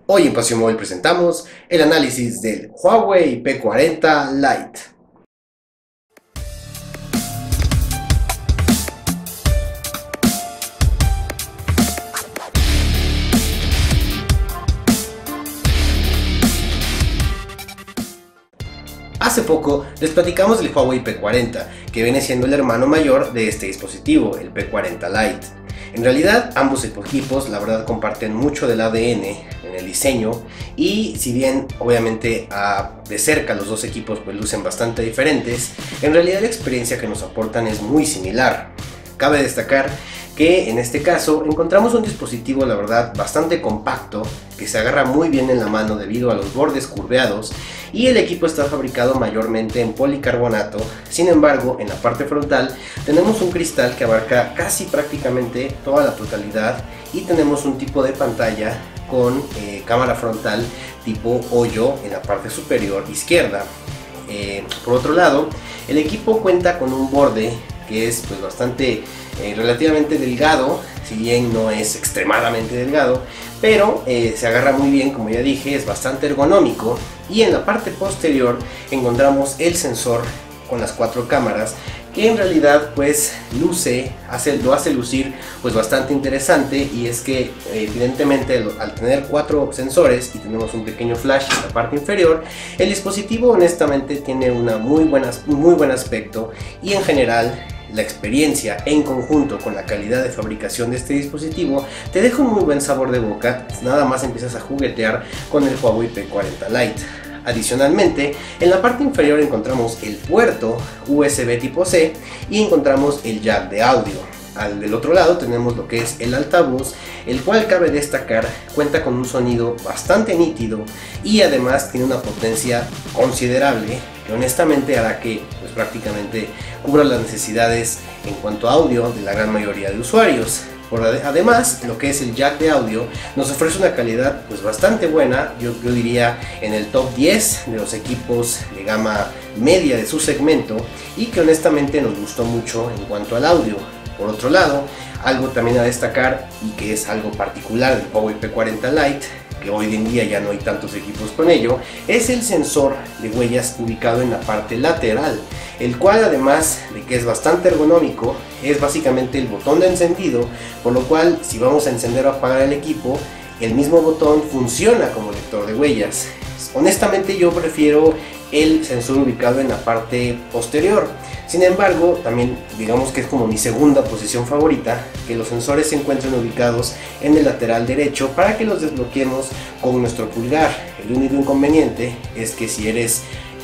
Hoy en Pasión Móvil presentamos el análisis del Huawei P40 Lite. Hace poco les platicamos del Huawei P40, que viene siendo el hermano mayor de este dispositivo, el P40 Lite. En realidad ambos equipos la verdad comparten mucho del ADN en el diseño, y si bien obviamente de cerca los dos equipos pues lucen bastante diferentes, en realidad la experiencia que nos aportan es muy similar. Cabe destacar que en este caso encontramos un dispositivo la verdad bastante compacto, que se agarra muy bien en la mano debido a los bordes curveados, y el equipo está fabricado mayormente en policarbonato. Sin embargo, en la parte frontal tenemos un cristal que abarca casi prácticamente toda la totalidad, y tenemos un tipo de pantalla con cámara frontal tipo hoyo en la parte superior izquierda. Por otro lado, el equipo cuenta con un borde que es pues bastante relativamente delgado, si bien no es extremadamente delgado, pero se agarra muy bien, como ya dije, es bastante ergonómico. Y en la parte posterior encontramos el sensor con las 4 cámaras, que en realidad pues lo hace lucir pues bastante interesante, y es que evidentemente al tener 4 sensores y tenemos un pequeño flash en la parte inferior, el dispositivo honestamente tiene un muy buen aspecto, y en general la experiencia en conjunto con la calidad de fabricación de este dispositivo te deja un muy buen sabor de boca. Nada más empiezas a juguetear con el Huawei P40 Lite. Adicionalmente, en la parte inferior encontramos el puerto USB tipo C y encontramos el jack de audio. Del otro lado tenemos lo que es el altavoz, el cual cabe destacar cuenta con un sonido bastante nítido, y además tiene una potencia considerable que honestamente hará que pues prácticamente cubra las necesidades en cuanto a audio de la gran mayoría de usuarios. Además, lo que es el jack de audio nos ofrece una calidad pues bastante buena, yo diría en el top 10 de los equipos de gama media de su segmento, y que honestamente nos gustó mucho en cuanto al audio. Por otro lado, algo también a destacar, y que es algo particular del Huawei P40 Lite, que hoy en día ya no hay tantos equipos con ello, es el sensor de huellas ubicado en la parte lateral, el cual además de que es bastante ergonómico, es básicamente el botón de encendido, por lo cual si vamos a encender o apagar el equipo, el mismo botón funciona como lector de huellas. Honestamente yo prefiero el sensor ubicado en la parte posterior. Sin embargo, también digamos que es como mi segunda posición favorita, que los sensores se encuentren ubicados en el lateral derecho para que los desbloqueemos con nuestro pulgar. El único inconveniente es que si eres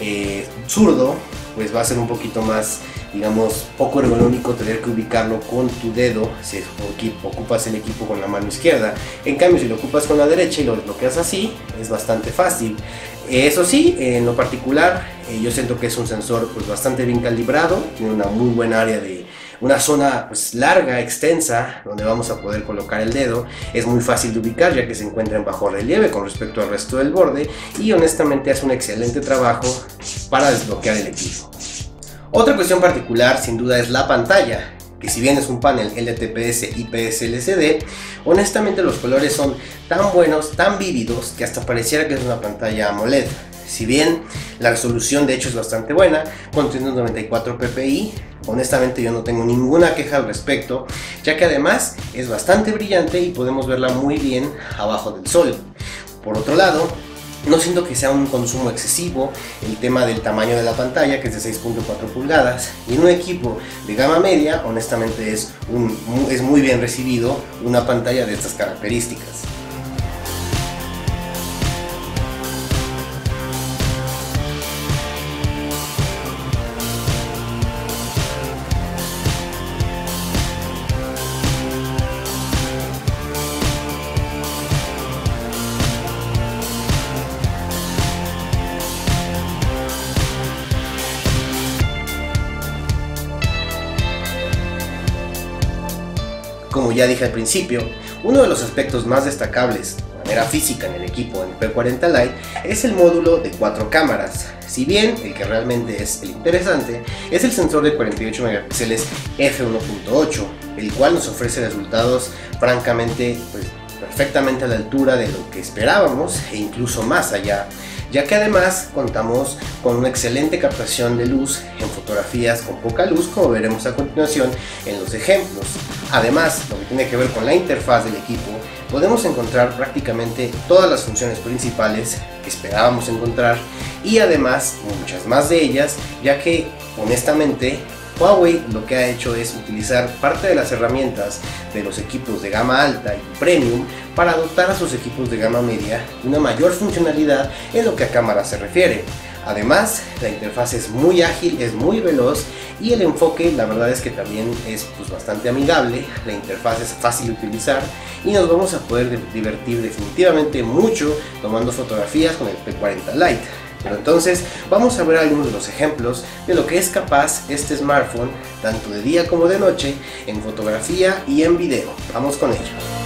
zurdo, pues va a ser un poquito más, digamos, poco ergonómico tener que ubicarlo con tu dedo si ocupas el equipo con la mano izquierda. En cambio, si lo ocupas con la derecha y lo desbloqueas así, es bastante fácil. Eso sí, en lo particular, yo siento que es un sensor pues bastante bien calibrado, tiene una muy buena área una zona pues larga, extensa, donde vamos a poder colocar el dedo. Es muy fácil de ubicar ya que se encuentra en bajo relieve con respecto al resto del borde, y honestamente hace un excelente trabajo para desbloquear el equipo. Otra cuestión particular sin duda es la pantalla, que si bien es un panel LTPS IPS LCD, honestamente los colores son tan buenos, tan vívidos, que hasta pareciera que es una pantalla AMOLED. Si bien la resolución de hecho es bastante buena, con 394 ppi, honestamente yo no tengo ninguna queja al respecto, ya que además es bastante brillante y podemos verla muy bien abajo del sol. Por otro lado, no siento que sea un consumo excesivo el tema del tamaño de la pantalla, que es de 6.4 pulgadas, y en un equipo de gama media honestamente es muy bien recibido una pantalla de estas características. Como ya dije al principio, uno de los aspectos más destacables de manera física en el equipo en P40 Lite es el módulo de 4 cámaras. Si bien el que realmente es el interesante es el sensor de 48 megapíxeles f1.8, el cual nos ofrece resultados francamente perfectamente a la altura de lo que esperábamos e incluso más allá, ya que además contamos con una excelente captación de luz en fotografías con poca luz, como veremos a continuación en los ejemplos. Además, lo que tiene que ver con la interfaz del equipo, podemos encontrar prácticamente todas las funciones principales que esperábamos encontrar y además muchas más de ellas, ya que honestamente Huawei lo que ha hecho es utilizar parte de las herramientas de los equipos de gama alta y premium para dotar a sus equipos de gama media una mayor funcionalidad en lo que a cámara se refiere. Además, la interfaz es muy ágil, es muy veloz y el enfoque la verdad es que también es bastante amigable. La interfaz es fácil de utilizar y nos vamos a poder divertir definitivamente mucho tomando fotografías con el P40 Lite. Pero entonces vamos a ver algunos de los ejemplos de lo que es capaz este smartphone tanto de día como de noche en fotografía y en video. Vamos con ello.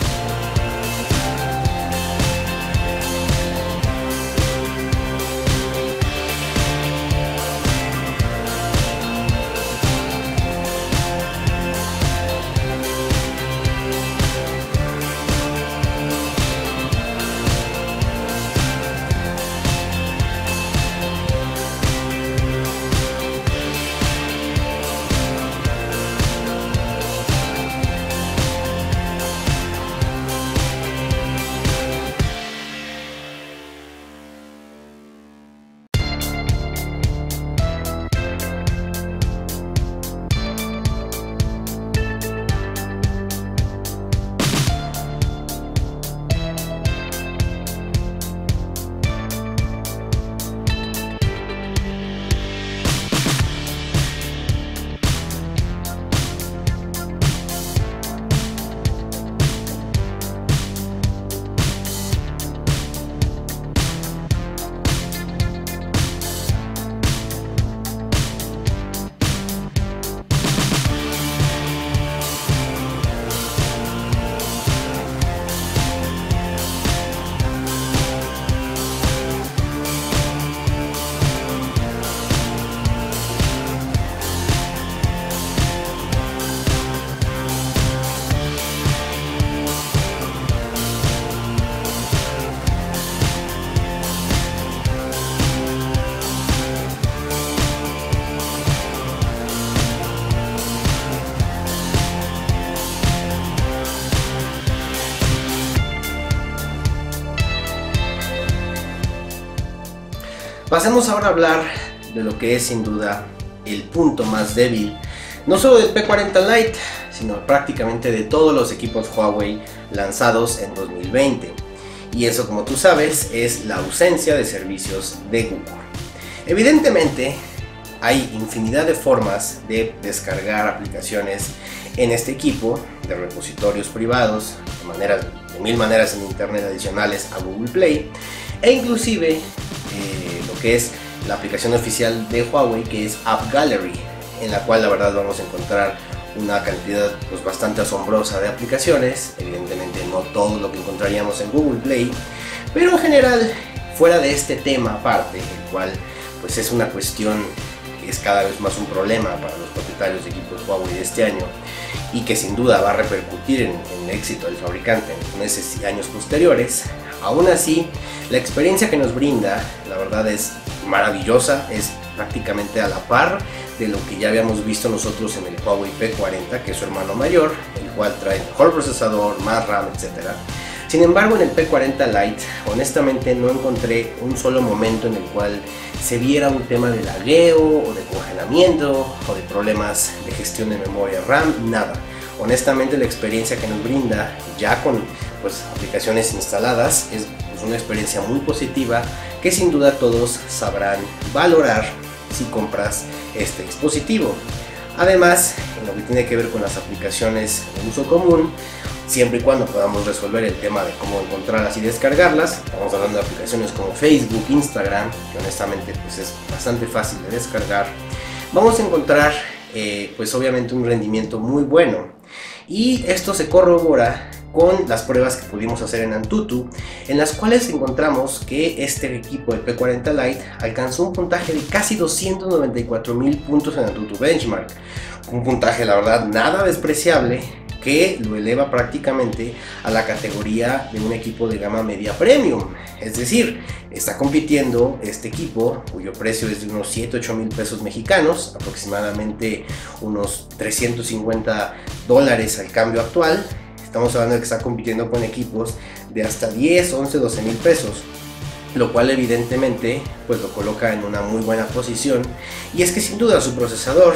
Pasemos ahora a hablar de lo que es sin duda el punto más débil, no solo del P40 Lite, sino prácticamente de todos los equipos Huawei lanzados en 2020. Y eso, como tú sabes, es la ausencia de servicios de Google. Evidentemente, hay infinidad de formas de descargar aplicaciones en este equipo, de repositorios privados, de mil maneras en internet adicionales a Google Play, e inclusive lo que es la aplicación oficial de Huawei, que es App Gallery, en la cual la verdad vamos a encontrar una cantidad bastante asombrosa de aplicaciones. Evidentemente no todo lo que encontraríamos en Google Play, pero en general, fuera de este tema aparte, el cual pues es una cuestión que es cada vez más un problema para los propietarios de equipos Huawei de este año y que sin duda va a repercutir en el éxito del fabricante en los meses y años posteriores. Aún así, la experiencia que nos brinda, la verdad es maravillosa, es prácticamente a la par de lo que ya habíamos visto nosotros en el Huawei P40, que es su hermano mayor, el cual trae mejor procesador, más RAM, etc. Sin embargo, en el P40 Lite, honestamente no encontré un solo momento en el cual se viera un tema de lagueo o de congelamiento o de problemas de gestión de memoria RAM, nada. Honestamente, la experiencia que nos brinda ya con aplicaciones instaladas es una experiencia muy positiva que sin duda todos sabrán valorar si compras este dispositivo. Además, en lo que tiene que ver con las aplicaciones de uso común, siempre y cuando podamos resolver el tema de cómo encontrarlas y descargarlas, estamos hablando de aplicaciones como Facebook, Instagram, que honestamente es bastante fácil de descargar, vamos a encontrar obviamente un rendimiento muy bueno. Y esto se corrobora con las pruebas que pudimos hacer en Antutu, en las cuales encontramos que este equipo de P40 Lite alcanzó un puntaje de casi 294,000 puntos en Antutu Benchmark, un puntaje la verdad nada despreciable, que lo eleva prácticamente a la categoría de un equipo de gama media premium. Es decir, está compitiendo este equipo, cuyo precio es de unos 7-8 mil pesos mexicanos, aproximadamente unos $350 al cambio actual. Estamos hablando de que está compitiendo con equipos de hasta 10, 11, 12 mil pesos, lo cual evidentemente pues lo coloca en una muy buena posición. Y es que sin duda su procesador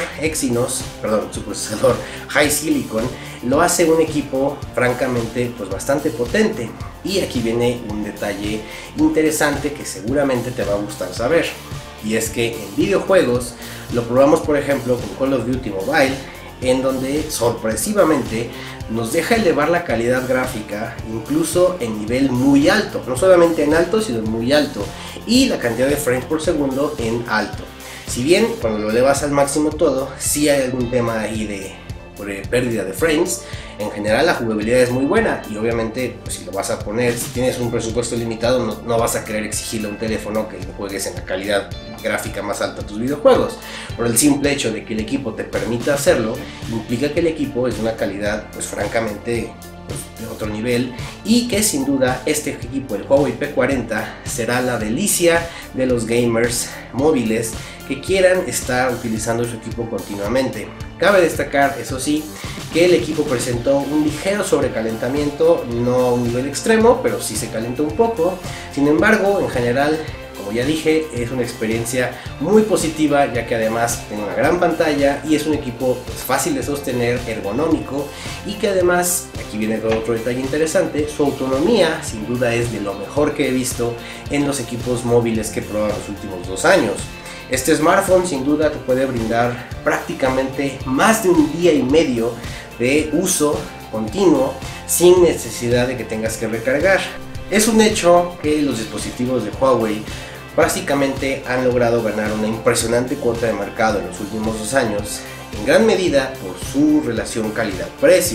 High Silicon lo hace un equipo francamente pues bastante potente. Y aquí viene un detalle interesante que seguramente te va a gustar saber, y es que en videojuegos lo probamos por ejemplo con Call of Duty Mobile, en donde sorpresivamente nos deja elevar la calidad gráfica incluso en nivel muy alto, no solamente en alto sino en muy alto, y la cantidad de frames por segundo en alto. Si bien cuando lo elevas al máximo todo, sí hay algún tema ahí de pérdida de frames, en general la jugabilidad es muy buena y obviamente pues, si lo vas a poner, si tienes un presupuesto limitado, no vas a querer exigirle a un teléfono que juegues en la calidad gráfica más alta a tus videojuegos. Por el simple hecho de que el equipo te permita hacerlo, implica que el equipo es de una calidad pues francamente de otro nivel, y que sin duda este equipo, el Huawei P40, será la delicia de los gamers móviles que quieran estar utilizando su equipo continuamente. Cabe destacar, eso sí, que el equipo presentó un ligero sobrecalentamiento, no a un nivel extremo, pero sí se calentó un poco. Sin embargo, en general, como ya dije, es una experiencia muy positiva, ya que además tiene una gran pantalla y es un equipo pues, fácil de sostener, ergonómico, y que además, aquí viene otro detalle interesante, su autonomía sin duda es de lo mejor que he visto en los equipos móviles que he probado en los últimos 2 años. Este smartphone sin duda te puede brindar prácticamente más de un día y medio de uso continuo sin necesidad de que tengas que recargar. Es un hecho que los dispositivos de Huawei básicamente han logrado ganar una impresionante cuota de mercado en los últimos 2 años, en gran medida por su relación calidad-precio.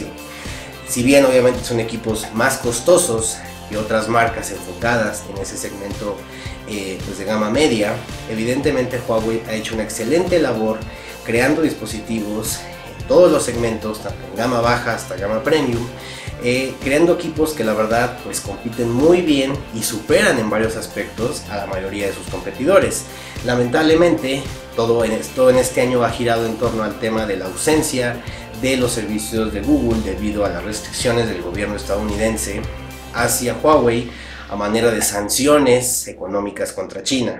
Si bien obviamente son equipos más costosos que otras marcas enfocadas en ese segmento pues de gama media, evidentemente Huawei ha hecho una excelente labor creando dispositivos en todos los segmentos, tanto en gama baja hasta gama premium, creando equipos que la verdad pues compiten muy bien y superan en varios aspectos a la mayoría de sus competidores. Lamentablemente todo en este año ha girado en torno al tema de la ausencia de los servicios de Google debido a las restricciones del gobierno estadounidense hacia Huawei a manera de sanciones económicas contra China.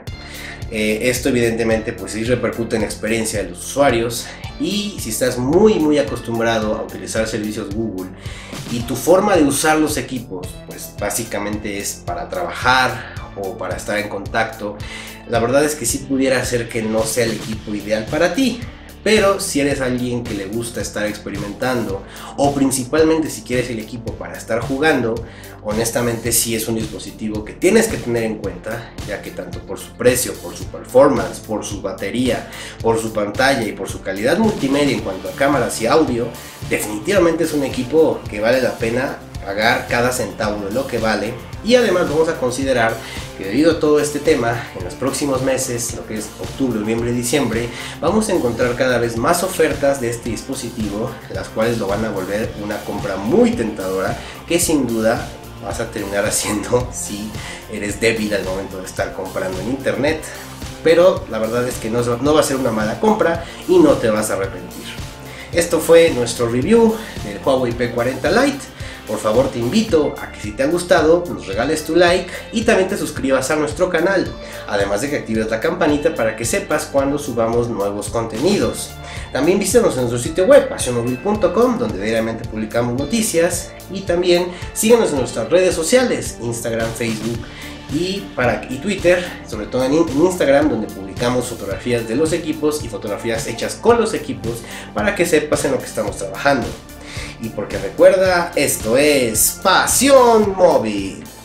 Esto evidentemente pues sí repercute en la experiencia de los usuarios, y si estás muy acostumbrado a utilizar servicios Google y tu forma de usar los equipos pues básicamente es para trabajar o para estar en contacto, la verdad es que sí pudiera ser que no sea el equipo ideal para ti. Pero si eres alguien que le gusta estar experimentando, o principalmente si quieres el equipo para estar jugando, honestamente sí es un dispositivo que tienes que tener en cuenta, ya que tanto por su precio, por su performance, por su batería, por su pantalla y por su calidad multimedia en cuanto a cámaras y audio, definitivamente es un equipo que vale la pena pagar cada centavo de lo que vale. Y además vamos a considerar que debido a todo este tema, en los próximos meses, lo que es octubre, noviembre y diciembre, vamos a encontrar cada vez más ofertas de este dispositivo, las cuales lo van a volver una compra muy tentadora, que sin duda vas a terminar haciendo si eres débil al momento de estar comprando en internet. Pero la verdad es que no va a ser una mala compra y no te vas a arrepentir. Esto fue nuestro review del Huawei P40 Lite. Por favor te invito a que si te ha gustado nos regales tu like y también te suscribas a nuestro canal, además de que actives la campanita para que sepas cuando subamos nuevos contenidos. También visítanos en nuestro sitio web pasionmobile.com, donde diariamente publicamos noticias, y también síguenos en nuestras redes sociales, Instagram, Facebook y Twitter, sobre todo en Instagram, donde publicamos fotografías de los equipos y fotografías hechas con los equipos para que sepas en lo que estamos trabajando. Y porque recuerda, esto es Pasión Móvil.